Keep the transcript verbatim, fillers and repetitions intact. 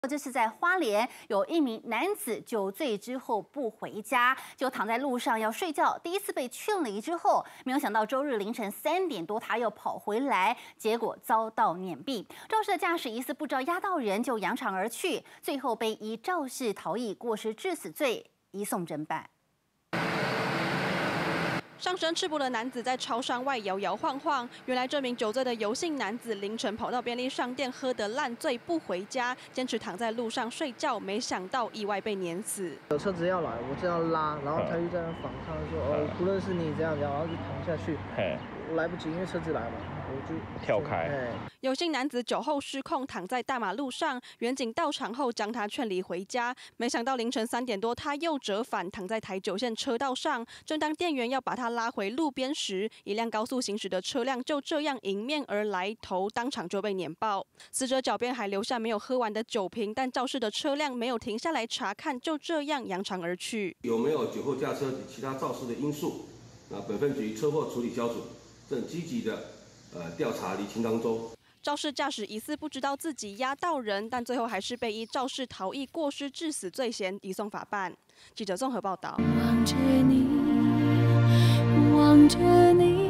这是在花莲，有一名男子酒醉之后不回家，就躺在路上要睡觉。第一次被劝离之后，没有想到周日凌晨三点多，他又跑回来，结果遭到碾毙。肇事的驾驶疑似不知道压到人，就扬长而去，最后被依肇事逃逸过失致死罪移送侦办。 上身赤膊的男子在超商外摇摇晃晃，原来这名酒醉的游姓男子凌晨跑到便利商店喝得烂醉不回家，坚持躺在路上睡觉，没想到意外被碾死。 有车子要来，我就要拉，然后他就在那反抗说：“哦，我不认识你，这样这样。”然后就躺下去，我来不及，因为车子来了，我就跳开。 有姓男子酒后失控，躺在大马路上，远警到场后将他劝离回家，没想到凌晨三点多他又折返，躺在台九线车道上。正当店员要把他拉回路边时，一辆高速行驶的车辆就这样迎面而来，头当场就被碾爆。死者脚边还留下没有喝完的酒瓶，但肇事的车辆没有停下来查看，就这样扬长而去。 有没有酒后驾车及其他肇事的因素？那本分局车祸处理小组正积极的呃调查厘清当中。 肇事驾驶疑似不知道自己压到人，但最后还是被依肇事逃逸过失致死罪嫌移送法办。记者综合报道。 望着你，望着你。